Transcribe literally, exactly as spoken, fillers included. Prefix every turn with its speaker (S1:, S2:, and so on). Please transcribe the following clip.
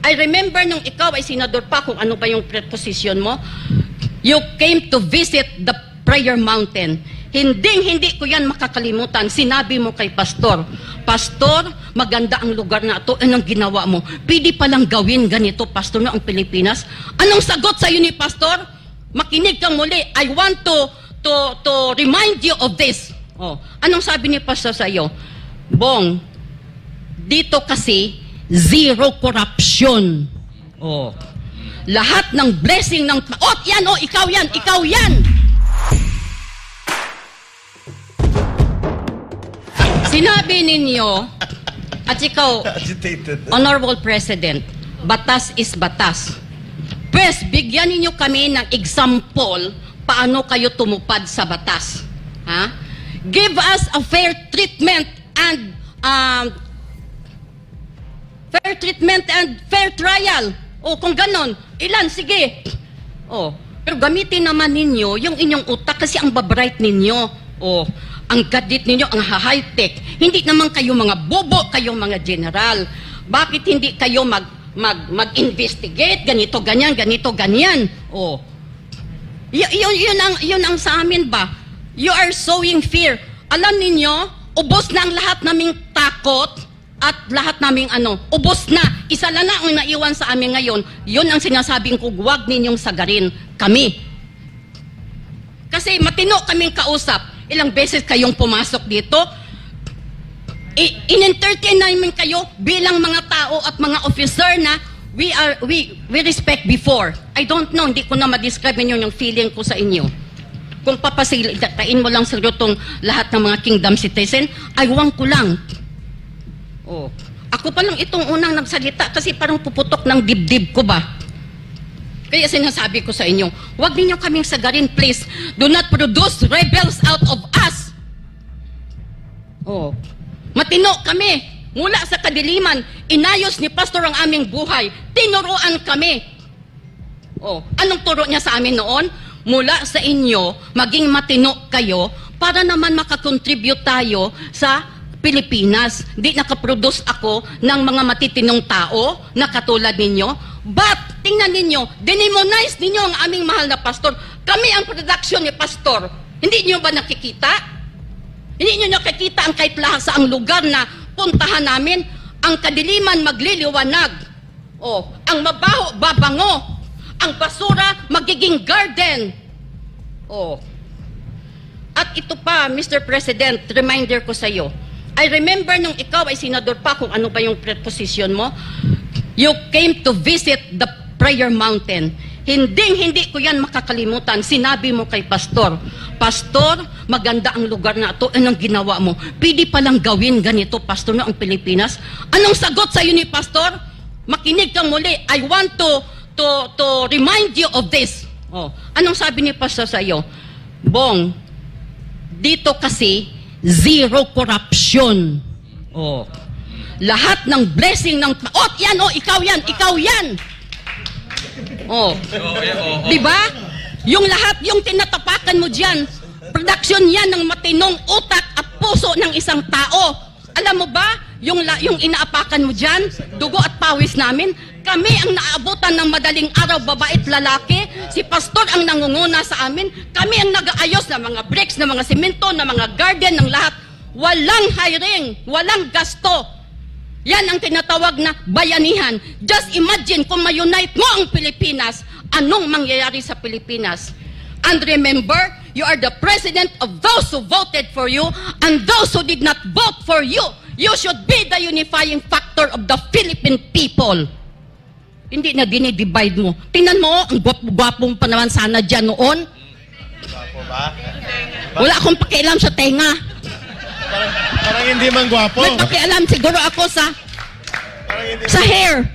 S1: I remember nung ikaw ay senador pa, kung ano ba yung position mo, you came to visit the prayer mountain. Hindi, hindi ko yan makakalimutan. Sinabi mo kay Pastor, Pastor, maganda ang lugar na ito. Anong ginawa mo? Pwede palang gawin ganito, Pastor, no, ang Pilipinas. Anong sagot sa'yo ni Pastor? Makinig kang muli. I want to, to, to remind you of this. Oh, anong sabi ni Pastor sa'yo? Bong, dito kasi, zero corruption. Oh, lahat ng blessing ng... Oh, yan, oh, ikaw yan, ikaw yan. Sinabi ninyo, at ikaw, Honorable President, batas is batas. Pwes, bigyan ninyo kami ng example paano kayo tumupad sa batas. Ha? Give us a fair treatment and um, fair treatment and fair trial. O kung ganon, ilan? Sige. O, pero gamitin naman ninyo yung inyong utak kasi ang babright ninyo. O, ang gadit ninyo, ang high-tech. Hindi naman kayo mga bobo, kayo mga general. Bakit hindi kayo mag, mag, mag-investigate? Ganito, ganyan, ganito, ganyan. O, y yun, yun, ang, yun ang sa amin ba? You are sowing fear. Alam ninyo, ubos na ang lahat naming takot at lahat naming ano, ubos na. Isa lang na ang naiwan sa amin ngayon. Yun ang sinasabing ko, huwag ninyong sagarin kami. Kasi matino kaming kausap. Ilang beses kayong pumasok dito, in-entertain namin kayo bilang mga tao at mga officer na we are we we respect before. I don't know, hindi ko na ma-describe ninyo yung feeling ko sa inyo. Kung papasilitain mo lang sa itong lahat ng mga kingdom citizen, aywan ko lang. Oh, ako pa lang itong unang nagsalita kasi parang puputok ng dibdib ko ba? Kaya sinasabi ko sa inyo, huwag ninyo kaming sagarin, please. Do not produce rebels out of us. Oh, matino kami. Mula sa kadiliman, inayos ni Pastor ang aming buhay. Tinuruan kami. Oh, anong turo niya sa amin noon? Mula sa inyo, maging matino kayo para naman makakontribute tayo sa Pilipinas. Di nakaproduce ako ng mga matitinong tao na katulad ninyo. But, tingnan ninyo, dinimonize ninyo ang aming mahal na pastor. Kami ang production ni pastor. Hindi nyo ba nakikita? Hindi nyo nakikita ang kahit lahat sa ang lugar na puntahan namin? Ang kadiliman magliliwanag. Oh, ang mabaho, babango. Ang basura, magiging garden. Oh. At ito pa, Mister President, reminder ko sa iyo. I remember nung ikaw ay senador pa, kung ano ba yung position mo, you came to visit the prayer mountain. Hindi, hindi ko yan makakalimutan. Sinabi mo kay Pastor, Pastor, maganda ang lugar na ito. Anong ginawa mo? Pwede palang gawin ganito, Pastor, no, ang Pilipinas. Anong sagot sa'yo ni Pastor? Makinig kang muli. I want to, to, to remind you of this. Oh, anong sabi ni Pastor sa'yo? Bong, dito kasi, zero corruption. Oh, lahat ng blessing ng... Oh, yan, oh, ikaw yan, ikaw yan. Oh, di ba? Yung lahat, yung tinatapakan mo dyan, production yan ng matinong utak at puso ng isang tao. Alam mo ba, yung, yung inaapakan mo dyan, dugo at pawis namin, kami ang naabutan ng madaling araw, babait lalaki, si Pastor ang nangunguna sa amin, kami ang nag-aayos ng mga bricks, ng mga simento, ng mga garden, ng lahat. Walang hiring, walang gasto. Yan ang tinatawag na bayanihan. Just imagine kung ma-unite mo ang Pilipinas, anong mangyayari sa Pilipinas? And remember, you are the president of those who voted for you and those who did not vote for you. You should be the unifying factor of the Philippine people. Hindi na dinidivide mo. Tingnan mo, ang gwapo-gwapo pa naman sana dyan noon.
S2: Gwapo ba?
S1: Wala akong pakialam sa tenga.
S2: Parang, parang hindi man gwapo.
S1: May pakialam siguro ako sa sa hair.